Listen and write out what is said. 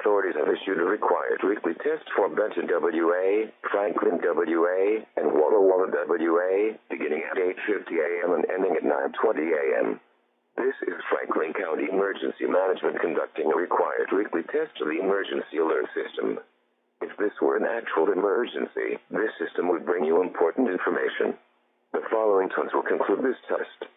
authorities have issued a required weekly test for Benton, WA, Franklin, WA, and Walla, WA, beginning at 8:50 a.m. and ending at 9:20 a.m. This is Franklin County Emergency Management conducting a required weekly test of the emergency alert system. If this were an actual emergency, this system would bring you important information. The following tones will conclude this test.